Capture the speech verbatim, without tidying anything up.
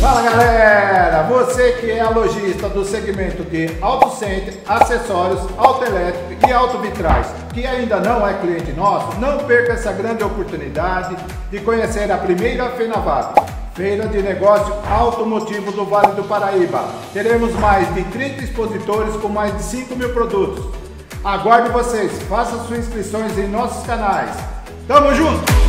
Fala galera, você que é a lojista do segmento de auto center, acessórios, autoelétrico e autovitrais, que ainda não é cliente nosso, não perca essa grande oportunidade de conhecer a primeira FENAVAP, Feira de Negócio Automotivo do Vale do Paraíba. Teremos mais de trinta expositores com mais de cinco mil produtos. Aguardo vocês, façam suas inscrições em nossos canais. Tamo junto!